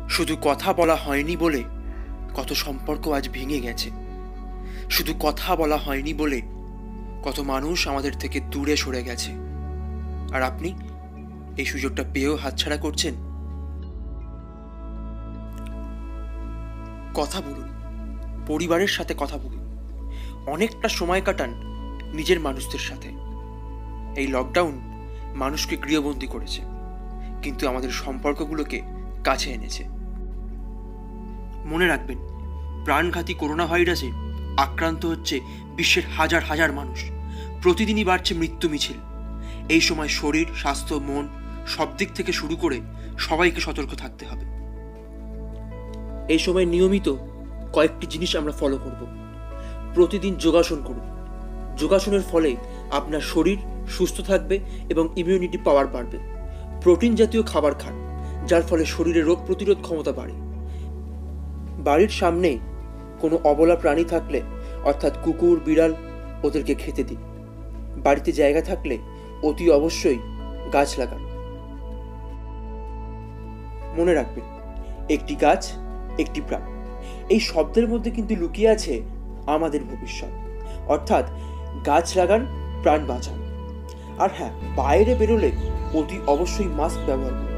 শুধু কথা বলা হয়নি বলে কত সম্পর্ক আজ ভেঙে গেছে। শুধু কথা বলা হয়নি বলে কত মানুষ আমাদের থেকে দূরে সরে গেছে। আর আপনি এই সুযোগটা পেয়েও হাতছাড়া করছেন। কথা বলুন, পরিবারের সাথে কথা বলুন, অনেকটা সময় কাটান নিজের মানুষদের সাথে। এই লকডাউন মানুষকে গৃহবন্দী করেছে, কিন্তু আমাদের সম্পর্কগুলোকে কাছে এনেছে। মনে রাখবেন, প্রাণঘাতী করোনা ভাইরাসে আক্রান্ত হচ্ছে বিশ্বের হাজার হাজার মানুষ। প্রতিদিনই বাড়ছে মৃত্যু মিছিল। এই সময় শরীর, স্বাস্থ্য, মন সব দিক থেকে শুরু করে সবাইকে সতর্ক থাকতে হবে। এই সময় নিয়মিত কয়েকটি জিনিস আমরা ফলো করব। প্রতিদিন যোগাসন করুন। যোগাসনের ফলে আপনার শরীর সুস্থ থাকবে এবং ইমিউনিটি পাওয়ার বাড়বে। প্রোটিন জাতীয় খাবার খান, যার ফলে শরীরে রোগ প্রতিরোধ ক্ষমতা বাড়ে। বাড়ির সামনে কোনো অবলা প্রাণী থাকলে, অর্থাৎ কুকুর, বিড়াল, ওদেরকে খেতে দিন। বাড়িতে জায়গা থাকলে অতি অবশ্যই গাছ লাগান। মনে রাখবেন, একটি গাছ একটি প্রাণ। এই শব্দের মধ্যে কিন্তু লুকিয়ে আছে আমাদের ভবিষ্যৎ। অর্থাৎ গাছ লাগান, প্রাণ বাঁচান। আর হ্যাঁ, বাইরে বেরোলে অতি অবশ্যই মাস্ক ব্যবহার করুন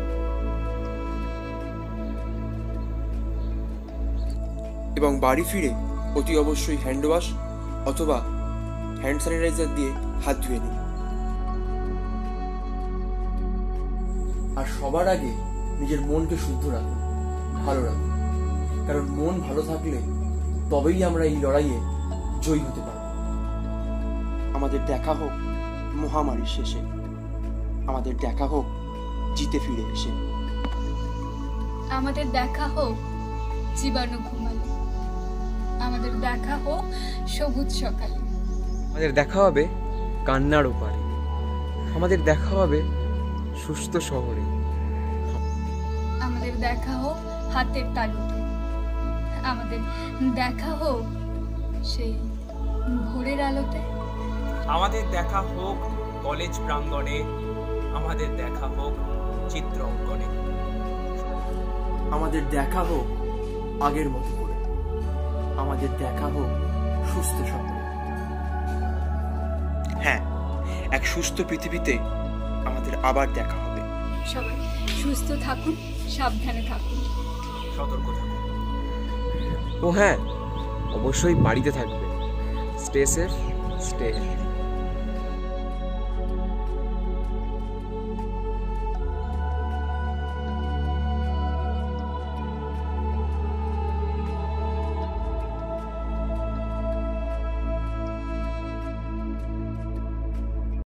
এবং বাড়ি ফিরে অতি অবশ্যই হ্যান্ড ওয়াশ অথবা হ্যান্ড স্যানিটাইজার দিয়ে হাত ধুয়ে নিন। আর সবার আগে নিজের মনকে শুদ্ধ রাখুন, ভালো রাখুন। কারণ মন ভালো থাকলে তবেই আমরা এই লড়াইয়ে জয়ী হতে পারব। আমাদের দেখা হোক মহামারীর শেষে, আমাদের দেখা হোক জিতে ফিরে এসে, আমাদের দেখা হোক জীবাণু ঘুমালে, আমাদের দেখা হোক সবুজ সকালে, আমাদের দেখা হবে কান্নার ওপারে, আমাদের দেখা হবে সুস্থ শহরে, আমাদের দেখা হোক হাতের তালুতে, আমাদের দেখা হোক সেই ভোরের আলোতে, আমাদের দেখা হোক কলেজ প্রাঙ্গণে, আমাদের দেখা হোক চিত্র অঙ্কনে, আমাদের দেখা হোক আগের মতো করে, আমাদের দেখা হোক সুস্থ শহরে। হ্যাঁ, এক সুস্থ পৃথিবীতে আমাদের আবার দেখা হবে। সবাই সুস্থ থাকুন, সাবধানে থাকুন, সতর্ক থাকুন। ও হ্যাঁ, অবশ্যই বাড়িতে থাকবে। Stay safe, stay